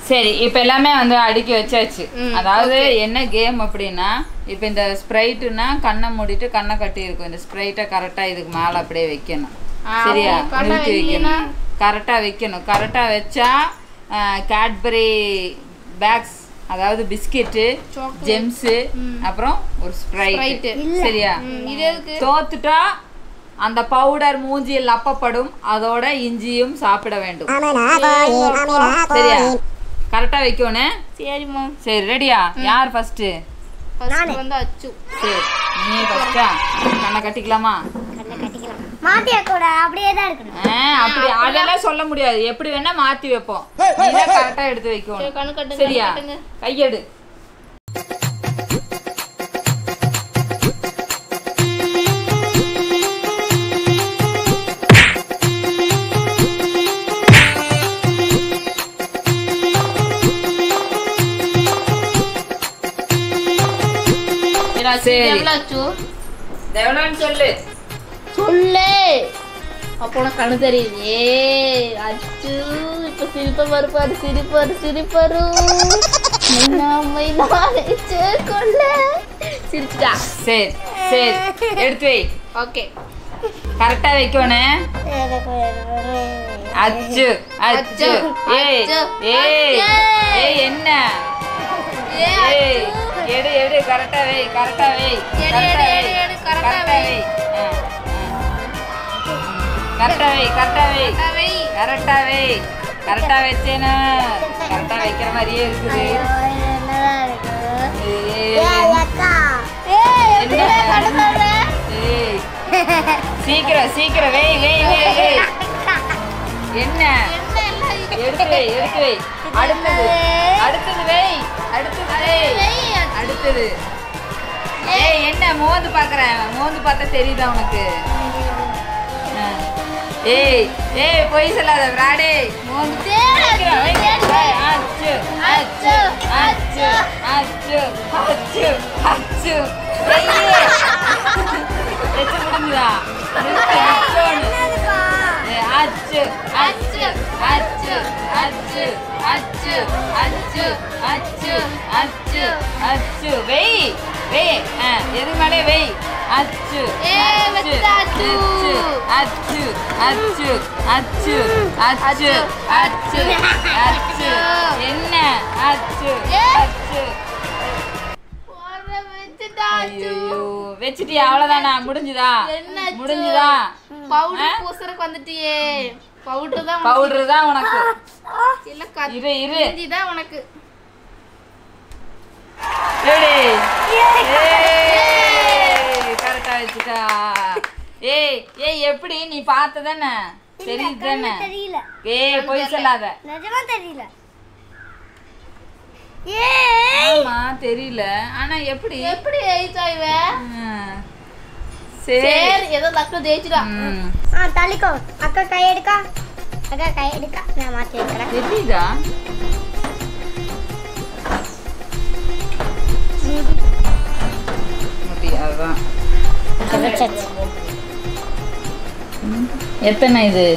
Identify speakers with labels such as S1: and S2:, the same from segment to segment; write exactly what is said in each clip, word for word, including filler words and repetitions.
S1: சரி இப்போ எல்லாமே வந்து அடுக்கி வச்சாச்சு. அதாவது என்ன கேம் அப்படின்னா இப்போ இந்த ஸ்ப்ரைட்டுனா கண்ணை மூடிட்டு கண்ணை கட்டி இருக்கும். இந்த ஸ்ப்ரைட்டை கரெக்டாக இதுக்கு மேலே அப்படியே வைக்கணும். சரியா? நிறுத்தி வைக்கணும். கரெக்டாக வைக்கணும். கரெக்டாக வச்சா கேட்பரி பேக்ஸ், அதாவது பிஸ்கெட்டு, ஜெம்ஸு, அப்புறம் ஒரு ஸ்ப்ரைட். சரியா? தோத்துட்டா அந்த பவுடர் மூஞ்சியில் அப்பப்படும், அதோட இஞ்சியும் சாப்பிட வேண்டும். சரியா? கரெக்டா வைக்கணும். சரிம்மா. சரி ரெடியா? யார் ஃபர்ஸ்ட்?
S2: ஃபர்ஸ்ட் வந்து அச்சு.
S1: சரி நீ ஃபர்ஸ்டா? கண்ணை கட்டிக்கலாமா?
S2: கண்ணை கட்டிக்கலாம். மாத்தியா கூட அப்படியே தான் இருக்கணும்.
S1: அப்படி அதெல்லாம் சொல்ல முடியாது. எப்படி வேணா மாத்தி வைப்போம். நீ கரெக்டா எடுத்து வைக்கணும். சரியா? கையெடு. சொல்லு
S2: சொல்லு அப்போ உனக்கு கண்ணு தெரியுது. அச்சு இப்ப சிரிப்ப மறுப்பாரு சிரிப்பாரு சிரிப்பாரு சிரிச்சுட்டா.
S1: சரி சரி எடுத்து வை.
S2: ஓகே
S1: கரெக்டா வைக்கணும். அச்சு அச்சு ஏய் ஏய் ஏய் என்ன ஏய் எடு எடு கரெக்டா வை. கரெக்டா வை. கரெக்டா வை. கரெக்டா வை. கரெக்டா வை. கரெக்டா வை. கரெக்டா வை. கரெக்டா வச்சேனா கரெக்டா வைக்கிற மாதிரியே இருக்குது. சீக்கிரம் சீக்கிரம் வை வை வை. என்ன எடுத்து வை எடுத்து வை. அடுத்தது அடுத்தது வை. அடுத்தது வை. அடுத்தது ஏய் என்ன மோந்து பாக்குறேன். மோந்து பார்த்தா தெரியுதா உனக்கு? ஏய் ஏய் பொய் சொல்லாத விராடே. மோந்து அச்சு அச்சு அச்சு அச்சு அச்சு அச்சு வெச்சு முடிஞ்சுதா? அச்சு அச்சு அச்சு அச்சு அச்சு அச்சு அச்சு அச்சு அச்சு வெய் வெய். எது மேலே வெய். அச்சு அச்சு அச்சு அச்சு அச்சு அச்சு அச்சு அச்சு அச்சு என்ன அச்சு அச்சு. வெச்சிட்டியா? அவ்வளவுதானா? முடிஞ்சுதா? முடிஞ்சுதா?
S2: பவுடர் பூசறக்கு வந்துட்டியே. பவுடர் தான்
S1: பவுடர் தான் உனக்கு.
S2: இல்ல கத்தி
S1: இரு இரு
S2: இதுதான் உனக்கு.
S1: ரெடி? ஏய் கரெக்ட்டா வெச்சிட்டா. ஏய் ஏய் எப்படி நீ பார்த்ததானே? தெரியுதானே?
S2: தெரியல.
S1: ஏய் போய் சொல்லாத.
S2: நிஜமா தெரியல.
S1: ஏய் ஆமா தெரியல. ஆனா எப்படி
S2: எப்படி ஏய்ச்சா இவ?
S1: சரி
S2: ஏதோ லக்கு ஜெயிச்சிடா. ஆ தள்ளிக்கோ. அக்கா கை எடுக்க. அக்கா கை எடுக்க. நான் மாத்தி வைக்கிறேன்.
S1: தெரியுதா? முடியாதா? எத்தனை இது?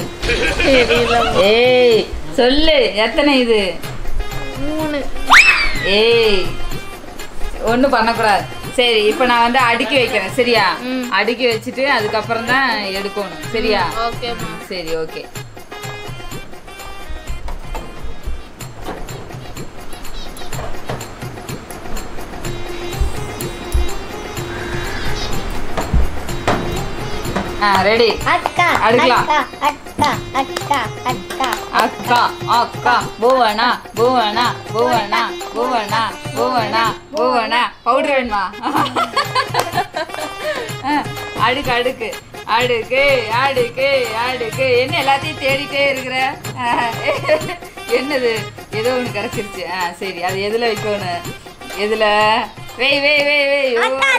S1: ஏய் சொல்லு எத்தனை இது?
S2: மூணு.
S1: ஏய் ஒன்றும் பண்ணக்கூடாது. சரி இப்போ நான் வந்து அடுக்கி வைக்கிறேன். சரியா? அடுக்கி வச்சுட்டு அதுக்கப்புறம் தான் எடுக்கணும். சரியா?
S2: ஓகேம்மா.
S1: சரி ஓகே. ஆ ரெடி.
S2: அக்கா
S1: அடுக்கலாம்.
S2: அக்கா அக்கா அக்கா
S1: அக்கா அக்கா பூவனா பூவனா பூவனா பூவனா பூவனா பூவனா. பவுடர் வேணுமா? அடுக்கு அடுக்கு அடுக்கு அடுக்கு அடுக்கு. என்ன எல்லாத்தையும் தேடிட்டே இருக்கிற? என்னது? ஏதோ ஒன்று கிடைச்சிருச்சு. ஆ சரி அது எதுல வைக்கணும்? எதுல? வெய் வெய் வெய் வெய்.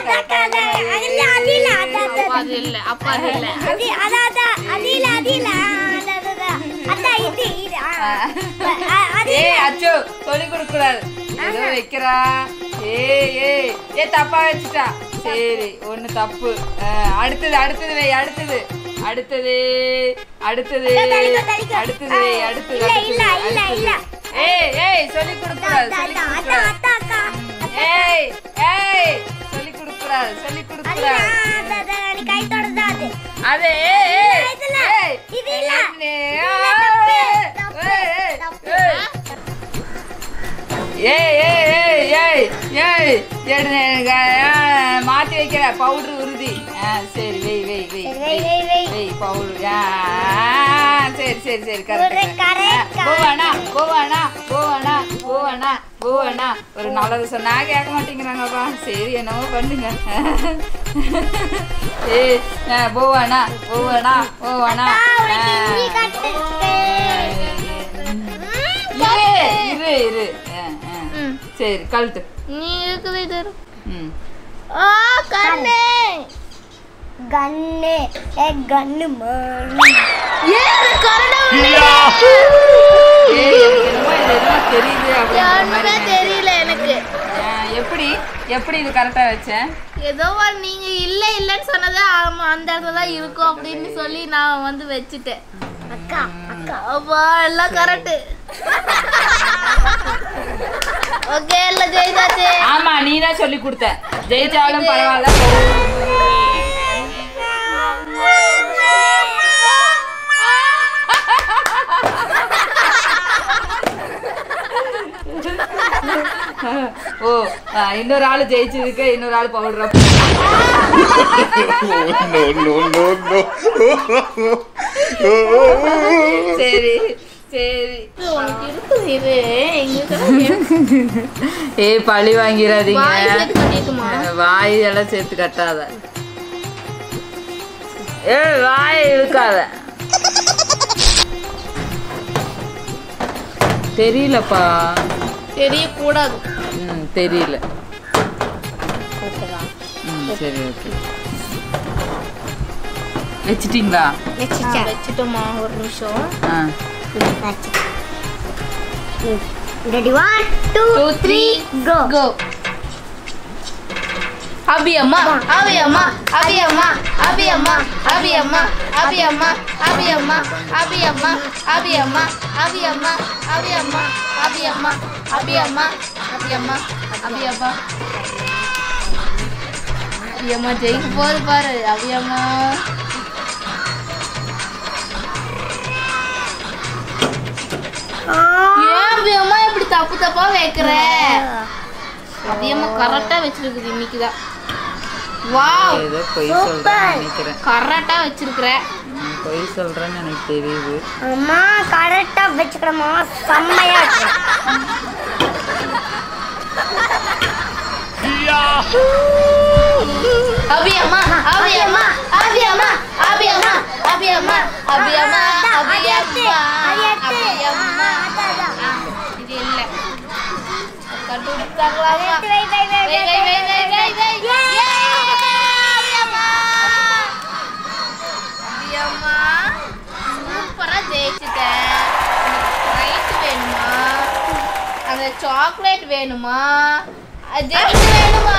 S1: அச்சோ சொல்லி கொடுக்க கூடாது. ஏதோ வைக்கிறா. ஏய் ஏய் ஏ தப்பா வச்சுட்டா. சரி ஒண்ணு தப்பு. அடுத்தது அடுத்தது வை. அடுத்தது அடுத்தது அடுத்தது அடுத்தது வை. அடுத்தது ஏய் ஏய் சொல்லி கூடாது சொல்லி ஏய் ஏய் சொல்லி கொடுக்க கூடாது சொல்லி கொடுக்க கூடாது
S2: கை தொடதா அது
S1: அது ஏய் ஏய் இது இல்ல ஏய் ஏய் ஏய் ஏய் ஏய் ஏய் மாத்தி வைக்கிற பவுடர் உறுதி சரி வெய் வெய் வெய் வெய் வெய் பவுடர் சரி சரி சரி கரெக்ட் போவானா போவானா போவானா போவானா போவானா ஒரு நல்லது சொன்னா கேட்க மாட்டேங்கிறாங்கப்பா சரி என்னவோ பண்ணுங்க ஏய் போவானா போவானா போவானா இரு இரு சரி கழுத்து
S2: நீ இருக்குது இது
S1: ம்
S2: ஆ கண்ணே கண்ணே ஏ கண்ணு மானி ஏ கரடா
S1: ஏய் என்னமோ இது தெரியுது
S2: அப்படியே தெரியல எனக்கு
S1: எப்படி எப்படி இது கரெக்டா வச்சேன்
S2: ஏதோ நீங்க இல்ல இல்லன்னு சொன்னதே அந்த இடத்துல தான் இருக்கும் அப்படின்னு சொல்லி நான் வந்து வச்சிட்டேன் அக்கா அக்கா அப்பா எல்லாம் கரெக்ட் ஓகே எல்லாம் ஜெயிச்சாச்சு
S1: ஆமா நீ தான் சொல்லி கொடுத்த ஜெயிச்சாலும் பரவாயில்ல ஓ இன்னொரு ஆளு ஜெயிச்சதுக்கு இன்னொரு ஆளு பவுடர் சரி சரி ஏய் பழி வாங்கிறாதீங்க வாய் எல்லாம் சேர்த்து கட்டாத ஏ வாய் இழுக்காத தெரியலப்பா
S2: தெரியக்கூடாது
S1: ம் தெரியல ம் சரி ஓகே வச்சிட்டீங்களா
S2: வச்சிட்டோமா ஒரு நிமிஷம்
S1: ஆ
S2: ready one two three go go Abi amma Abi amma Abi amma Abi amma Abi amma Abi amma Abi amma Abi amma Abi amma Abi amma Abi amma Abi amma Abi amma Abi amma Abi amma Abi amma ஜெயிக்க போகுது பாரு Abi amma ஏன் இப்படி தப்பு தப்பா வைக்கிற அதிகமா கரெக்டா வச்சிருக்குது இன்னைக்குதான் வாவ்
S1: ஏதோ பொய் சொல்றேன்னு நினைக்கிறேன்
S2: கரெக்டா வச்சிருக்கற
S1: பொய் சொல்றேன்னு எனக்கு தெரியுது
S2: அம்மா கரெக்டா வச்சுக்கறமா செம்மையா இருக்கு அபி அம்மா அபி அம்மா அபி அம்மா அபி அம்மா அபி அம்மா அபி அம்மா அபி அம்மா அபி அம்மா இது இல்ல கண்டுபிடிச்சாங்களா வை வை வை வை வை வை வை வை அபி அம்மா அபி அம்மா சூப்பரா ஜெயிச்சிட்டேன் ரைட் வேணுமா அந்த சாக்லேட் வேணுமா ஜெயிச்சு வேணுமா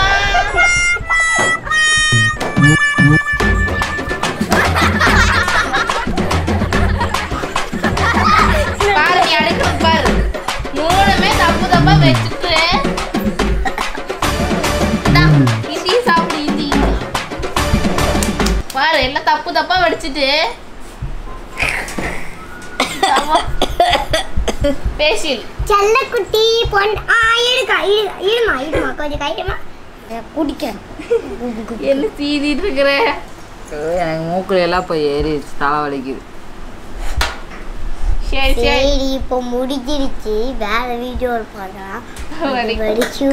S2: பாரு நீ அடுக்கிறது பாரு மூணுமே தப்பு தப்பா வச்சுட்டு இந்தி சாப்பிடு இந்தி பாரு எல்லாம் தப்பு தப்பா வடிச்சிட்டு பேசில் செல்ல குட்டி பொன் ஆ எடுக்கா இருமா இருமா கொஞ்சம் கையமா குடிக்கிறேன் என்ன சீதிட்டு இருக்கிற
S1: எனக்கு மூக்குல எல்லாம் போய் ஏறிடுச்சு தலை வலிக்குது
S2: சரி சரி இப்போ முடிஞ்சிருச்சு வேற வீடியோ பார்க்கலாம் வலிச்சு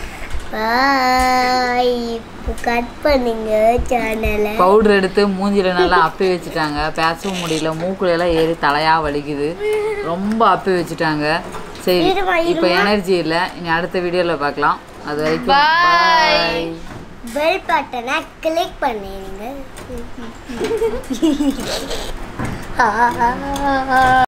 S2: பாய் இப்போ கட் பண்ணுங்க சேனலை
S1: பவுடர் எடுத்து மூஞ்சில நல்லா அப்பி வச்சுட்டாங்க பேசவும் முடியல மூக்குல எல்லாம் ஏறி தலையா வலிக்குது ரொம்ப அப்பி வச்சுட்டாங்க சரி இப்போ எனர்ஜி இல்லை இனி அடுத்த வீடியோல பார்க்கலாம் அது வரைக்கும் பாய்
S2: பெல் பட்டனை கிளிக் பண்ணிடுங்க